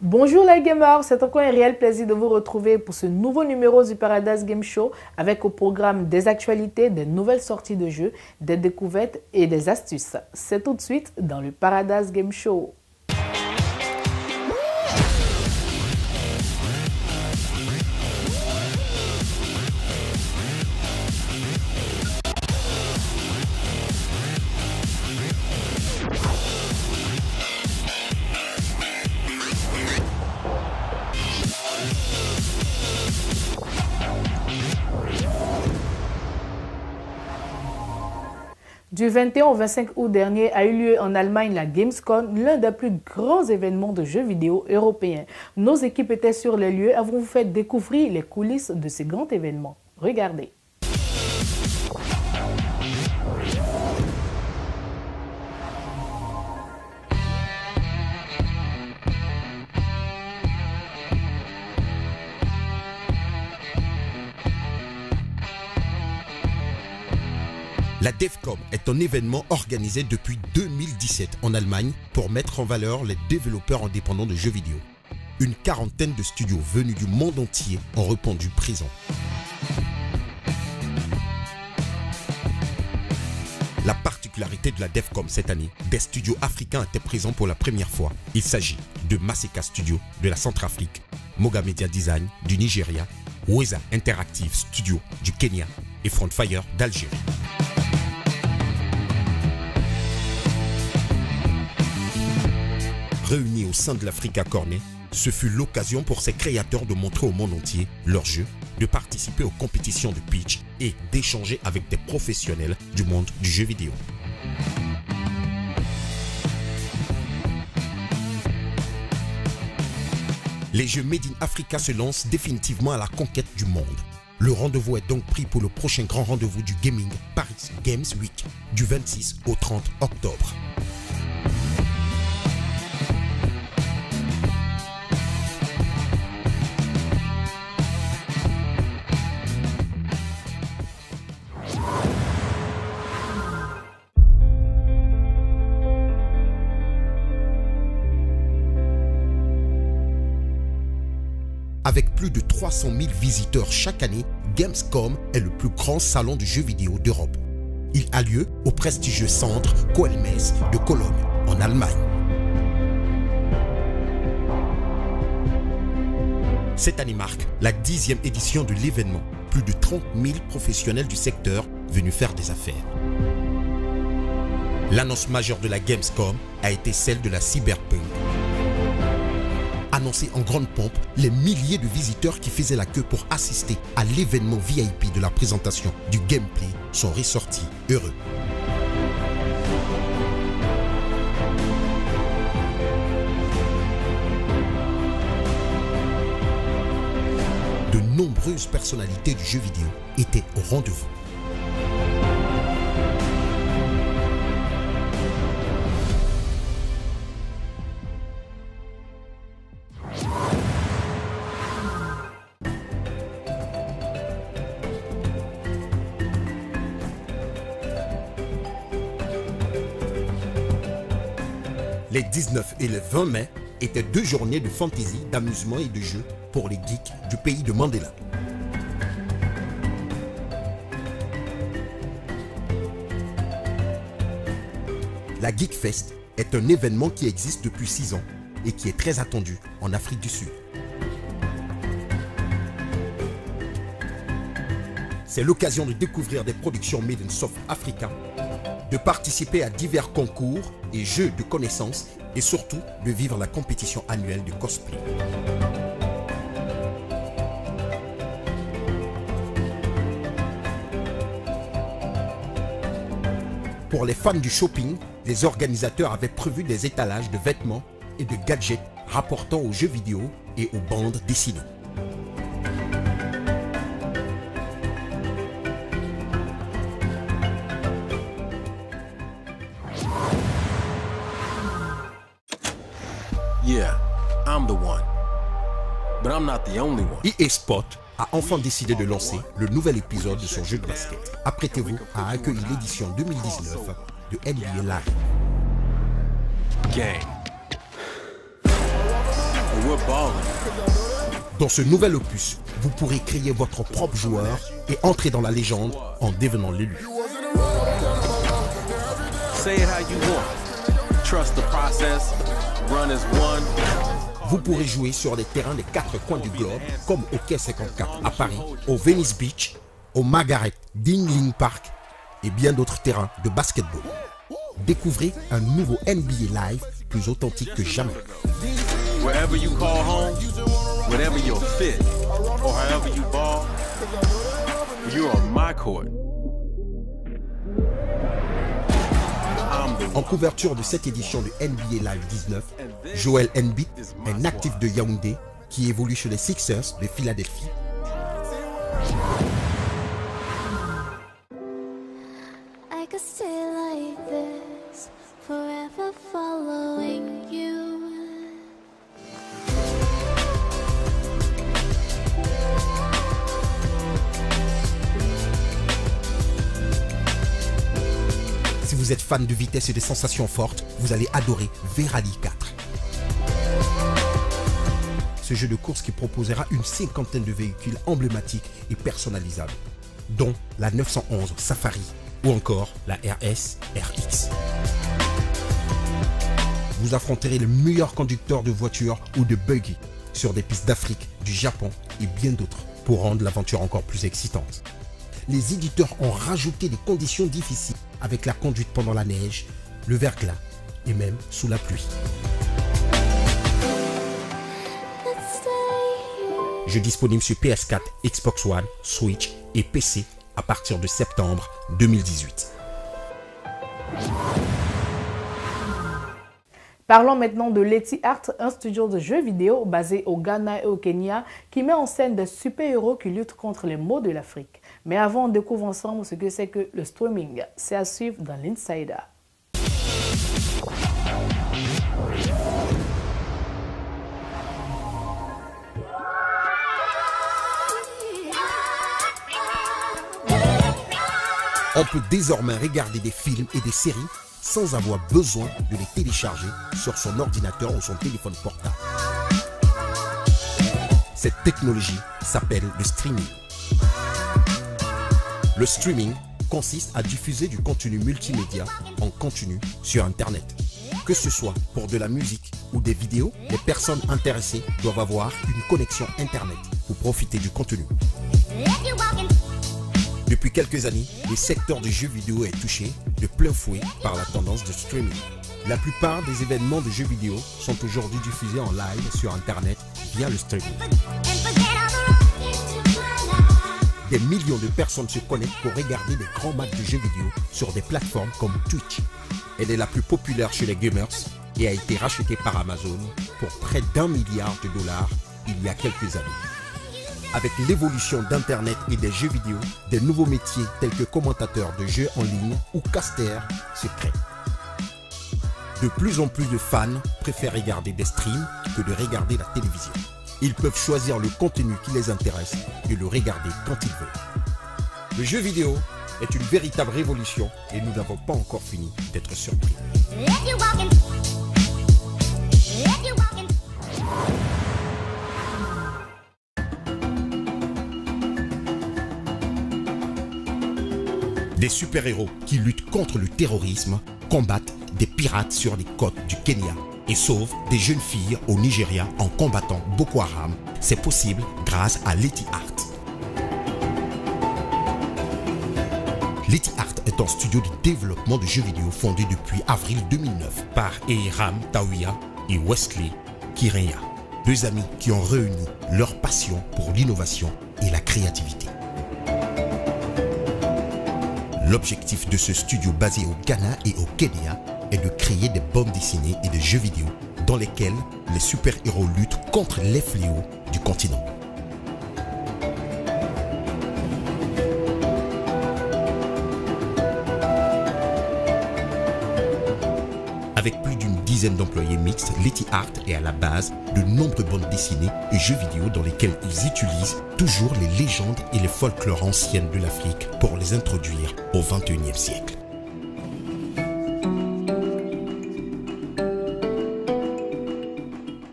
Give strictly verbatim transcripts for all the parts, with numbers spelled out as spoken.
Bonjour les gamers, c'est encore un réel plaisir de vous retrouver pour ce nouveau numéro du Paradise Game Show avec au programme des actualités, des nouvelles sorties de jeux, des découvertes et des astuces. C'est tout de suite dans le Paradise Game Show. Du vingt et un au vingt-cinq août dernier a eu lieu en Allemagne la Gamescom, l'un des plus grands événements de jeux vidéo européens. Nos équipes étaient sur les lieux et vont vous faire découvrir les coulisses de ces grands événements. Regardez. La DevCom est un événement organisé depuis deux mille dix-sept en Allemagne pour mettre en valeur les développeurs indépendants de jeux vidéo. Une quarantaine de studios venus du monde entier ont répondu présent. La particularité de la DevCom cette année, des studios africains étaient présents pour la première fois. Il s'agit de Maseka Studio de la Centrafrique, Moga Media Design du Nigeria, Weza Interactive Studio du Kenya et Frontfire d'Algérie. Réunis au sein de l'Africa Corner, ce fut l'occasion pour ces créateurs de montrer au monde entier leurs jeux, de participer aux compétitions de pitch et d'échanger avec des professionnels du monde du jeu vidéo. Les jeux Made in Africa se lancent définitivement à la conquête du monde. Le rendez-vous est donc pris pour le prochain grand rendez-vous du gaming Paris Games Week du vingt-six au trente octobre. Avec plus de trois cent mille visiteurs chaque année, Gamescom est le plus grand salon de jeux vidéo d'Europe. Il a lieu au prestigieux centre Coelmes de Cologne, en Allemagne. Cette année marque la dixième édition de l'événement. Plus de trente mille professionnels du secteur venus faire des affaires. L'annonce majeure de la Gamescom a été celle de la Cyberpunk. Annoncé en grande pompe, les milliers de visiteurs qui faisaient la queue pour assister à l'événement V I P de la présentation du gameplay sont ressortis heureux. De nombreuses personnalités du jeu vidéo étaient au rendez-vous. Les dix-neuf et le vingt mai étaient deux journées de fantaisie, d'amusement et de jeu pour les geeks du pays de Mandela. La Geekfest est un événement qui existe depuis six ans et qui est très attendu en Afrique du Sud. C'est l'occasion de découvrir des productions Made in South Africa, de participer à divers concours et jeux de connaissances et surtout de vivre la compétition annuelle de cosplay. Pour les fans du shopping, les organisateurs avaient prévu des étalages de vêtements et de gadgets rapportant aux jeux vidéo et aux bandes dessinées. Yeah, I'm the one. But I'm not the only one. E A Sport a enfin décidé de lancer le nouvel épisode de son jeu de basket. Apprêtez-vous à accueillir l'édition deux mille dix-neuf de N B A Live. Game. and we're balling. Dans ce nouvel opus, vous pourrez créer votre propre joueur et entrer dans la légende en devenant l'élu. Say it how you want. Trust the process. Run as one. Vous pourrez jouer sur les terrains des quatre coins du globe, comme au Quai cinquante-quatre à Paris, au Venice Beach, au Margaret Dingling Park et bien d'autres terrains de basketball. Découvrez un nouveau N B A Live plus authentique que jamais. Wherever you call home, whatever your fit, or however you ball, you're on my court. En couverture de cette édition de N B A Live dix-neuf, Joel Embiid, un actif de Yaoundé qui évolue chez les Sixers de Philadelphie. I could stay like this, forever following you. Si vous êtes fan de vitesse et de sensations fortes, vous allez adorer V-Rally quatre. Ce jeu de course qui proposera une cinquantaine de véhicules emblématiques et personnalisables, dont la neuf cent onze Safari ou encore la R S R X. Vous affronterez les meilleurs conducteurs de voitures ou de buggy sur des pistes d'Afrique, du Japon et bien d'autres pour rendre l'aventure encore plus excitante. Les éditeurs ont rajouté des conditions difficiles avec la conduite pendant la neige, le verglas et même sous la pluie. Jeu disponible sur P S quatre, Xbox One, Switch et P C à partir de septembre deux mille dix-huit. Parlons maintenant de Letty Art, un studio de jeux vidéo basé au Ghana et au Kenya qui met en scène des super-héros qui luttent contre les maux de l'Afrique. Mais avant, on découvre ensemble ce que c'est que le streaming. C'est à suivre dans l'Insider. On peut désormais regarder des films et des séries sans avoir besoin de les télécharger sur son ordinateur ou son téléphone portable. Cette technologie s'appelle le streaming. Le streaming consiste à diffuser du contenu multimédia en continu sur Internet. Que ce soit pour de la musique ou des vidéos, les personnes intéressées doivent avoir une connexion Internet pour profiter du contenu. Depuis quelques années, le secteur du jeu vidéo est touché de plein fouet par la tendance de streaming. La plupart des événements de jeux vidéo sont aujourd'hui diffusés en live sur Internet via le streaming. Des millions de personnes se connectent pour regarder des grands matchs de jeux vidéo sur des plateformes comme Twitch. Elle est la plus populaire chez les gamers et a été rachetée par Amazon pour près d'un milliard de dollars il y a quelques années. Avec l'évolution d'Internet et des jeux vidéo, des nouveaux métiers tels que commentateurs de jeux en ligne ou casters se créent. De plus en plus de fans préfèrent regarder des streams que de regarder la télévision. Ils peuvent choisir le contenu qui les intéresse et le regarder quand ils veulent. Le jeu vidéo est une véritable révolution et nous n'avons pas encore fini d'être surpris. Des super-héros qui luttent contre le terrorisme combattent des pirates sur les côtes du Kenya et sauvent des jeunes filles au Nigeria en combattant Boko Haram. C'est possible grâce à Letty Art. Letty Art est un studio de développement de jeux vidéo fondé depuis avril deux mille neuf par Eiram Tawiya et Wesley Kireya, deux amis qui ont réuni leur passion pour l'innovation et la créativité. L'objectif de ce studio basé au Ghana et au Kenya est de créer des bandes dessinées et des jeux vidéo dans lesquels les super-héros luttent contre les fléaux du continent. Avec plus d'une dizaine d'employés mixtes, Letty Art est à la base de nombreuses bandes dessinées et jeux vidéo dans lesquels ils utilisent toujours les légendes et les folklores anciennes de l'Afrique pour les introduire au vingt et unième siècle.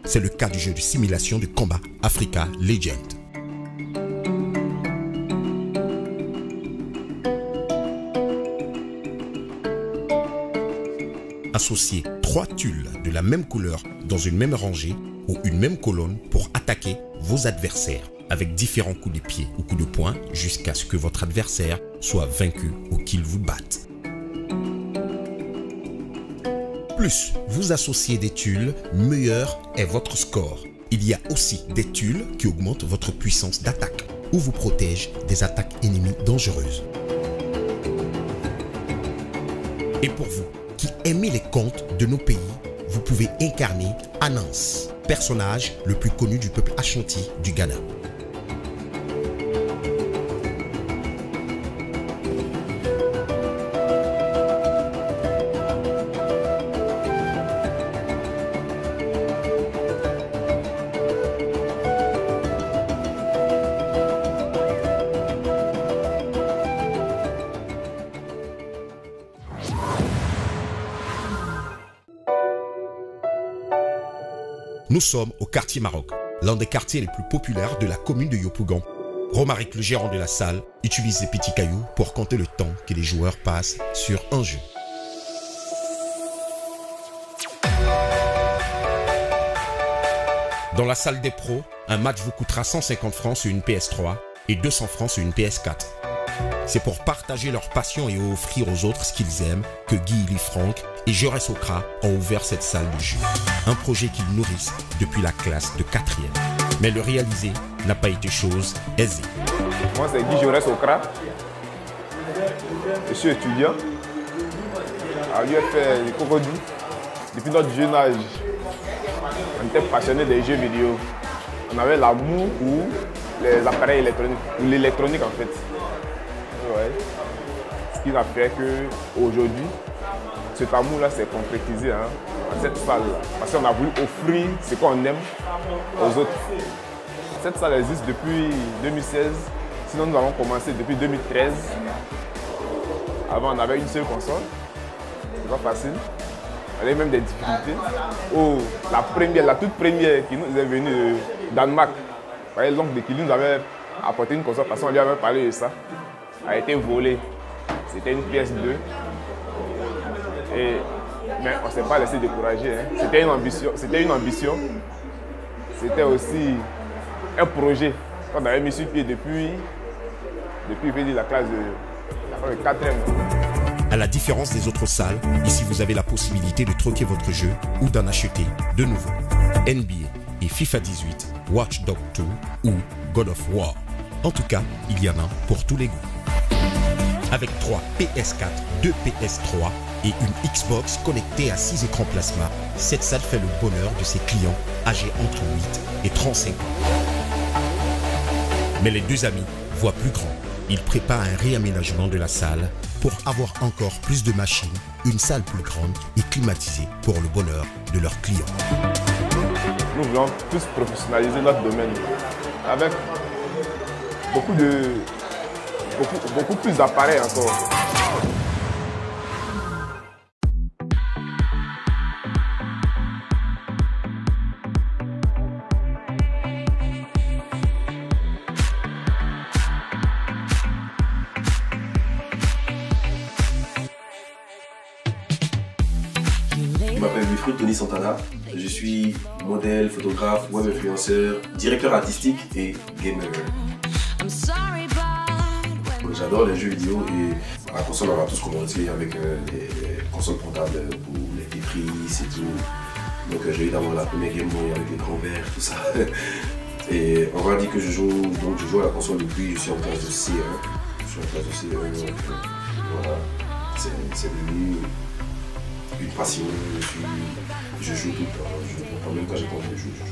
C'est le cas du jeu de simulation de combat Africa Legend. Associez trois tulles de la même couleur dans une même rangée ou une même colonne pour attaquer vos adversaires avec différents coups de pied ou coups de poing jusqu'à ce que votre adversaire soit vaincu ou qu'il vous batte. Plus vous associez des tulles, meilleur est votre score. Il y a aussi des tulles qui augmentent votre puissance d'attaque ou vous protègent des attaques ennemies dangereuses. Et pour vous qui aimez les contes de nos pays, vous pouvez incarner Anance, personnage le plus connu du peuple Ashanti du Ghana. Nous sommes au quartier Maroc, l'un des quartiers les plus populaires de la commune de Yopougon. Romaric, le gérant de la salle, utilise les petits cailloux pour compter le temps que les joueurs passent sur un jeu. Dans la salle des pros, un match vous coûtera cent cinquante francs sur une P S trois et deux cents francs sur une P S quatre. C'est pour partager leur passion et offrir aux autres ce qu'ils aiment que Guy Lifranc et Jaurès Sokra ont ouvert cette salle de jeu. Un projet qu'ils nourrissent depuis la classe de quatrième. Mais le réaliser n'a pas été chose aisée. Moi c'est Guy Jaurès Sokra. Je suis étudiant à l'U F R Cocody. Depuis notre jeune âge, on était passionnés des jeux vidéo. On avait l'amour pour les appareils électroniques, ou l'électronique en fait. Ouais. Ce qui a fait qu'aujourd'hui, cet amour-là s'est concrétisé hein, dans cette salle-là. Parce qu'on a voulu offrir ce qu'on aime aux autres. Cette salle existe depuis deux mille seize, sinon nous avons commencé depuis deux mille treize. Avant, on avait une seule console. C'était pas facile. On avait même des difficultés. Oh, la première, la toute première qui nous est venue de Danemark, l'oncle de Kili nous avait apporté une console parce qu'on lui avait parlé de ça. A été volée. C'était une P S deux. Et, mais on ne s'est pas laissé décourager. Hein. C'était une ambition. C'était une ambition. C'était aussi un projet qu'on avait mis sur pied depuis, depuis la classe de la quatrième. À la différence des autres salles, ici vous avez la possibilité de troquer votre jeu ou d'en acheter de nouveau. N B A et FIFA dix-huit, Watch Dogs deux ou God of War. En tout cas, il y en a pour tous les goûts. Avec trois P S quatre, deux P S trois et une Xbox connectée à six écrans plasma, cette salle fait le bonheur de ses clients âgés entre huit et trente-cinq ans. Mais les deux amis voient plus grand. Ils préparent un réaménagement de la salle pour avoir encore plus de machines, une salle plus grande et climatisée pour le bonheur de leurs clients. Nous voulons plus professionnaliser notre domaine avec beaucoup de beaucoup, beaucoup plus d'appareils encore. Je m'appelle Wilfried Tony Santana, je suis modèle, photographe, web influenceur, directeur artistique et gamer. J'adore les jeux vidéo et à la console on va tous commencer avec euh, les, les consoles portables pour les Tetris et tout. Donc euh, j'ai eu d'abord la première Game Boy avec les grands verres, tout ça. Et on va dire que je joue, donc je joue à la console depuis, je suis en classe de C un. Je suis en classe de C un, donc euh, voilà, c'est devenu une passion, je, suis, je joue tout le temps, je, quand même quand j'ai pas envie de jouer, je joue.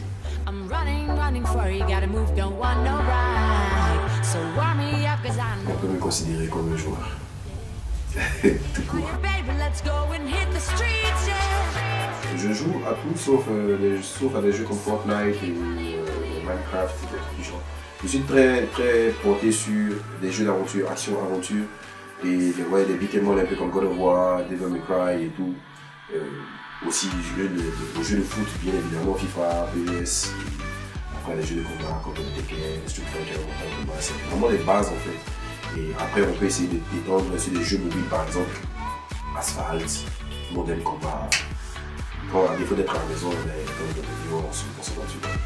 On peut me considérer comme un joueur. Tout court. Je joue à tout sauf, euh, les, sauf à des jeux comme Fortnite et euh, Minecraft et des trucs du genre. Je suis très, très porté sur des jeux d'aventure, action-aventure et ouais, des beat'em all un peu comme God of War, Devil May Cry et tout. Euh, aussi jouer aux jeux de foot, bien évidemment, FIFA, P E S, après les jeux de combat comme Tekken, Street Fighter, c'est vraiment les bases en fait. Et après on peut essayer d'étendre sur des jeux mobiles par exemple, Asphalt, Modern Combat. Quand à défaut d'être à la maison, on est dans le vidéo, on se concentre là-dessus.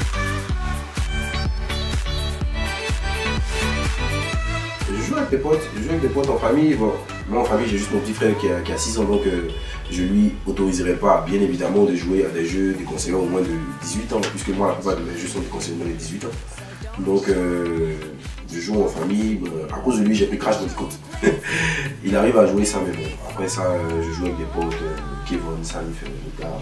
Je joue avec des potes, je joue avec des potes en famille. Bon, moi en famille j'ai juste mon petit frère qui a, qui a six ans, donc euh, je lui autoriserai pas bien évidemment de jouer à des jeux déconseillés au moins de dix-huit ans, puisque moi la plupart de mes jeux sont déconseillés de dix-huit ans. Donc euh, je joue en famille, euh, à cause de lui j'ai pris Crash Bandicoot. Il arrive à jouer ça, mais bon, après ça euh, je joue avec des potes, euh, Kevin, Salif, le gars.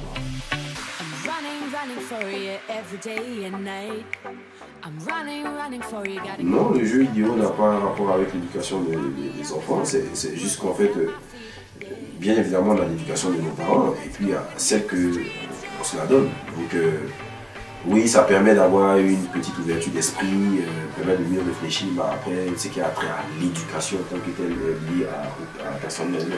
Non, le jeu vidéo n'a pas un rapport avec l'éducation des, des, des enfants, c'est juste qu'en fait, euh, bien évidemment, on a l'éducation de nos parents et puis il y a celle que on se la donne. Donc, euh, oui, ça permet d'avoir une petite ouverture d'esprit, euh, permet de mieux réfléchir, mais après, c'est qu'il y a après à l'éducation en tant que telle liée à, à la personne elle-même.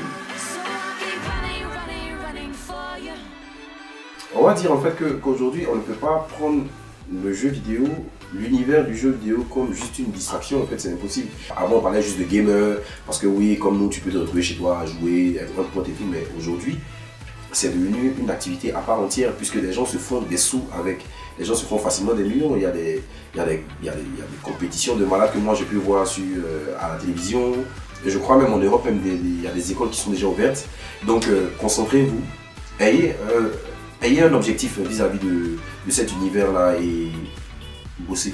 On va dire en fait qu'aujourd'hui, on ne peut pas prendre le jeu vidéo, l'univers du jeu vidéo comme juste une distraction, en fait c'est impossible. Avant on parlait juste de gamer, parce que oui, comme nous tu peux te retrouver chez toi à jouer, avec un pote et tout, mais aujourd'hui c'est devenu une activité à part entière puisque les gens se font des sous avec, les gens se font facilement des millions. Il y a des, il y a des, il y a des, il y a des compétitions de malades que moi j'ai pu voir sur, euh, à la télévision, et je crois même en Europe, même des, des, il y a des écoles qui sont déjà ouvertes. Donc euh, concentrez-vous, ayez euh, Ayez un objectif vis-à-vis de, de cet univers-là et bossez.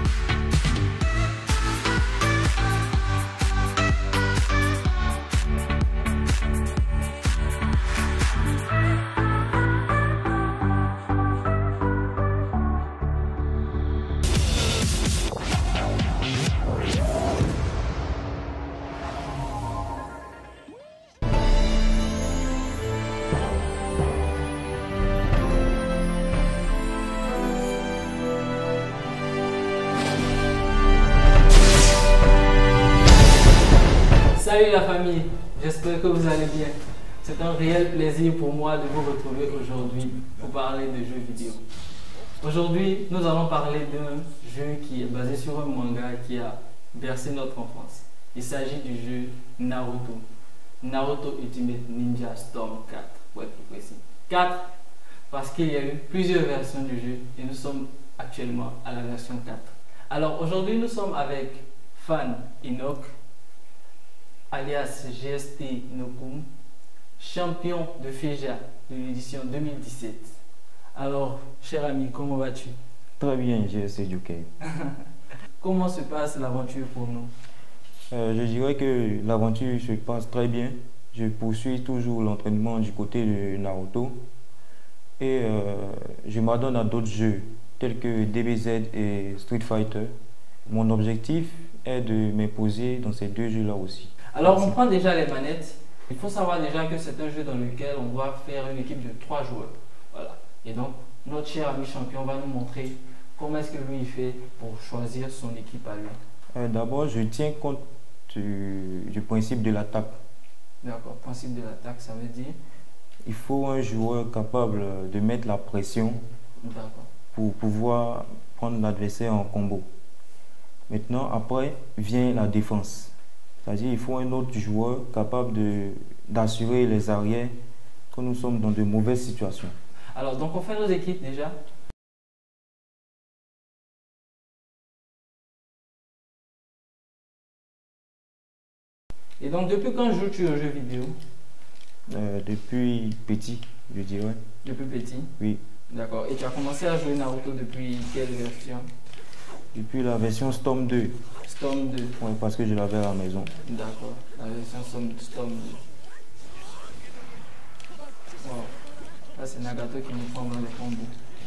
Salut la famille, j'espère que vous allez bien. C'est un réel plaisir pour moi de vous retrouver aujourd'hui pour parler de jeux vidéo. Aujourd'hui, nous allons parler d'un jeu qui est basé sur un manga qui a bercé notre enfance. Il s'agit du jeu Naruto. Naruto Ultimate Ninja Storm quatre, pour être plus précis. quatre parce qu'il y a eu plusieurs versions du jeu et nous sommes actuellement à la version quatre. Alors aujourd'hui, nous sommes avec Fan Enoch, alias G S T Inokum, champion de Feja de l'édition deux mille dix-sept. Alors, cher ami, comment vas-tu? Très bien, G S T Joker. Comment se passe l'aventure pour nous? euh, Je dirais que l'aventure se passe très bien. Je poursuis toujours l'entraînement du côté de Naruto. Et euh, je m'adonne à d'autres jeux, tels que D B Z et Street Fighter. Mon objectif est de m'imposer dans ces deux jeux-là aussi. Alors on prend déjà les manettes. Il faut savoir déjà que c'est un jeu dans lequel on doit faire une équipe de trois joueurs. Voilà. Et donc notre cher ami champion va nous montrer comment est-ce que lui il fait pour choisir son équipe à lui. Euh, D'abord, je tiens compte du, du principe de l'attaque. D'accord. Principe de l'attaque, ça veut dire? Il faut un joueur capable de mettre la pression pour pouvoir prendre l'adversaire en combo. Maintenant, après vient la défense. C'est-à-dire qu'il faut un autre joueur capable d'assurer les arrières quand nous sommes dans de mauvaises situations. Alors, donc on fait nos équipes déjà. Et donc, depuis quand joues-tu aux jeux vidéo? euh, Depuis petit, je dirais. Depuis petit? Oui. D'accord. Et tu as commencé à jouer Naruto depuis quelle version? Depuis la version Storm deux. Storm deux. Oui, parce que je l'avais à la maison. D'accord, la version Storm deux. Wow. Là, c'est Nagato qui nous prend dans les combos.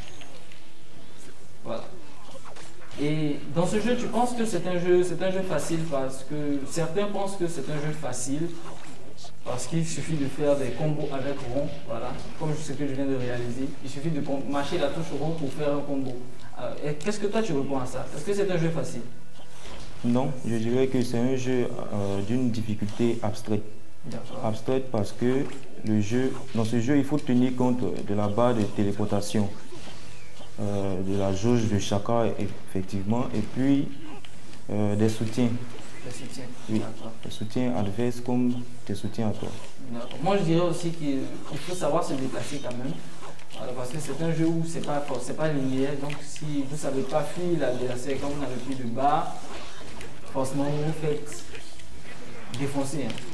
Voilà. Et dans ce jeu, tu penses que c'est un jeu, c'est un jeu facile parce que certains pensent que c'est un jeu facile parce qu'il suffit de faire des combos avec rond, voilà, comme ce que je viens de réaliser. Il suffit de mâcher la touche rond pour faire un combo. Qu'est-ce que toi tu réponds à ça? Est-ce que c'est un jeu facile? Non, je dirais que c'est un jeu euh, d'une difficulté abstraite. Abstraite parce que le jeu, dans ce jeu, il faut tenir compte de la barre de téléportation, euh, de la jauge de chakra, effectivement, et puis euh, des soutiens. Des soutiens. Oui, des soutiens adverses comme des soutiens à toi. Moi, je dirais aussi qu'il faut savoir se déplacer quand même. Alors, parce que c'est un jeu où c'est pas, c'est pas linéaire. Donc, si vous ne savez pas fuir l'adversaire quand vous n'avez plus de barre, forcément, vous vous faites défoncer. Hein.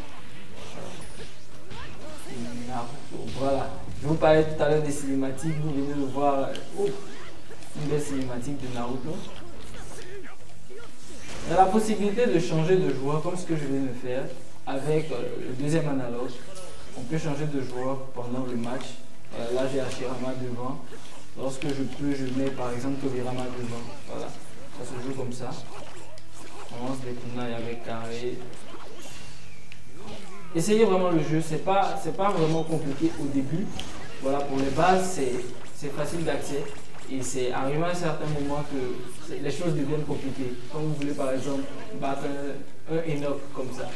Voilà. Je vous parlais tout à l'heure des cinématiques. Vous venez de voir oh, une belle cinématique de Naruto. Il y a la possibilité de changer de joueur comme ce que je viens de faire avec euh, le deuxième analogue. On peut changer de joueur pendant le match. Euh, là j'ai Hashirama devant. Lorsque je peux, je mets par exemple Tobirama devant. Voilà. Ça se joue comme ça. On lance des kunai avec carré. Essayez vraiment le jeu, c'est pas, c'est pas vraiment compliqué au début. Voilà, pour les bases, c'est facile d'accès. Et c'est arrivé à un certain moment que les choses deviennent compliquées. Quand vous voulez par exemple battre un, un Enoch comme ça.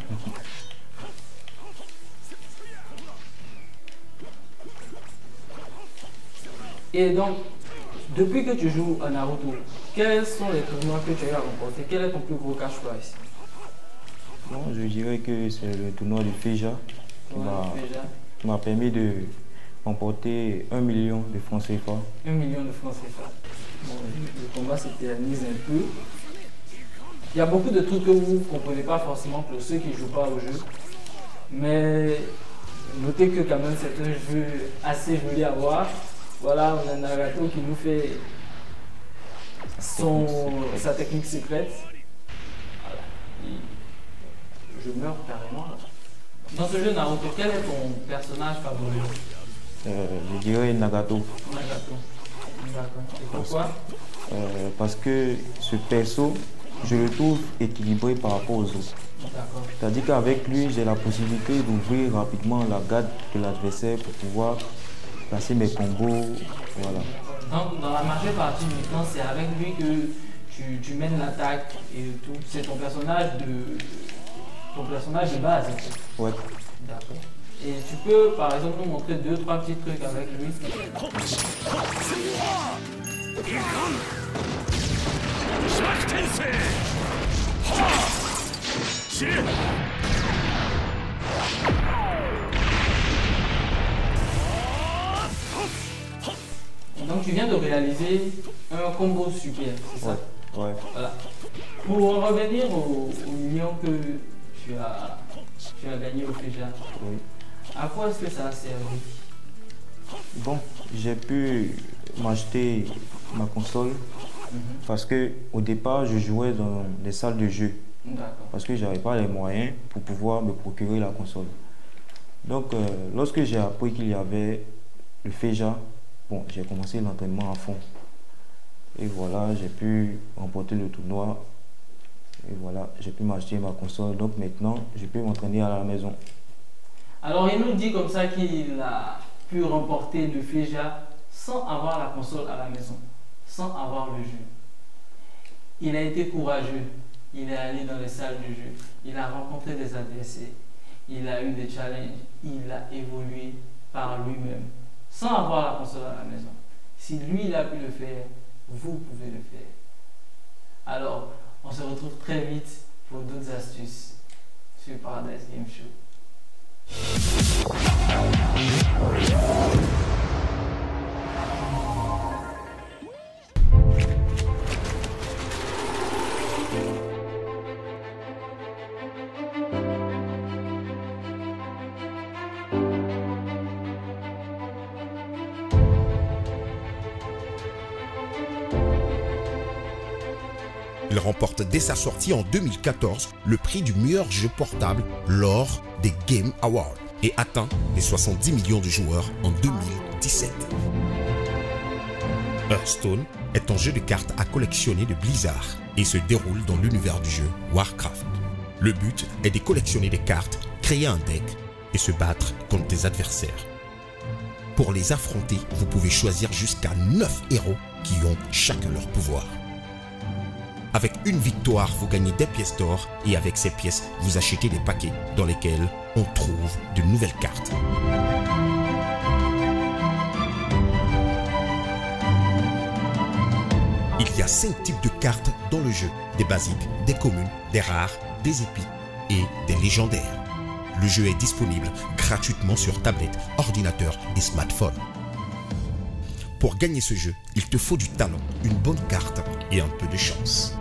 Et donc, depuis que tu joues à Naruto, quels sont les tournois que tu as eu à remporter? Quel est ton plus gros cash prize? Bon, je dirais que c'est le tournoi du Feja qui ouais, m'a permis de remporter un million de francs C F A. Un million de francs C F A. Bon, le combat s'éternise un peu. Il y a beaucoup de trucs que vous ne comprenez pas forcément pour ceux qui ne jouent pas au jeu. Mais notez que quand même c'est un jeu assez joli à voir. Voilà, on a Nagato qui nous fait son, sa technique secrète. Voilà. Et je meurs carrément là. Dans ce jeu Naruto, quel est ton personnage favori? euh, Je dirais Nagato. Nagato. D'accord. Et pourquoi? euh, Parce que ce perso, je le trouve équilibré par rapport aux autres. C'est-à-dire qu'avec lui, j'ai la possibilité d'ouvrir rapidement la garde de l'adversaire pour pouvoir placer mes combos. Voilà. Donc, dans la majeure partie du temps, c'est avec lui que tu, tu mènes l'attaque et tout. C'est ton personnage de ton personnage de base. Ouais. D'accord. Et tu peux, par exemple, nous montrer deux, trois petits trucs avec lui. Donc tu viens de réaliser un combo super, c'est ça? Ouais. Ouais. Voilà. Pour revenir au, au million que tu as, tu as gagné au Feja, oui. À quoi est-ce que ça a servi? Bon, j'ai pu m'acheter ma console mm-hmm. parce que au départ je jouais dans des salles de jeu parce que j'avais pas les moyens pour pouvoir me procurer la console. Donc euh, lorsque j'ai appris qu'il y avait le Feja, bon, j'ai commencé l'entraînement à fond et voilà, j'ai pu remporter le tournoi et voilà, j'ai pu m'acheter ma console. Donc maintenant je peux m'entraîner à la maison. Alors il nous dit comme ça qu'il a pu remporter le Feja sans avoir la console à la maison, sans avoir le jeu. Il a été courageux, il est allé dans les salles de jeu, il a rencontré des adversaires, il a eu des challenges, il a évolué par lui-même, sans avoir la console à la maison. Si lui il a pu le faire, vous pouvez le faire. Alors, on se retrouve très vite pour d'autres astuces sur Paradise Game Show. Il remporte dès sa sortie en deux mille quatorze le prix du meilleur jeu portable lors des Game Awards et atteint les soixante-dix millions de joueurs en deux mille dix-sept. Hearthstone est un jeu de cartes à collectionner de Blizzard et se déroule dans l'univers du jeu Warcraft. Le but est de collectionner des cartes, créer un deck et se battre contre des adversaires. Pour les affronter, vous pouvez choisir jusqu'à neuf héros qui ont chacun leur pouvoir. Avec une victoire, vous gagnez des pièces d'or et avec ces pièces, vous achetez des paquets dans lesquels on trouve de nouvelles cartes. y a cinq types de cartes dans le jeu. Des basiques, des communes, des rares, des épiques et des légendaires. Le jeu est disponible gratuitement sur tablette, ordinateur et smartphone. Pour gagner ce jeu, il te faut du talent, une bonne carte et un peu de chance.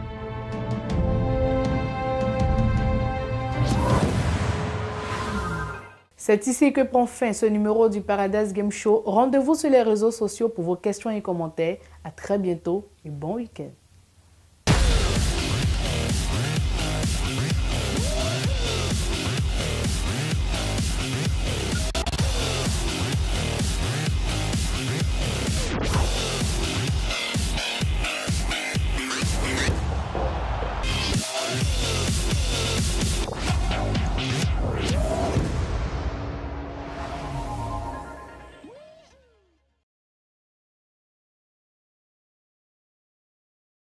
C'est ici que prend fin ce numéro du Paradise Game Show. Rendez-vous sur les réseaux sociaux pour vos questions et commentaires. À très bientôt et bon week-end.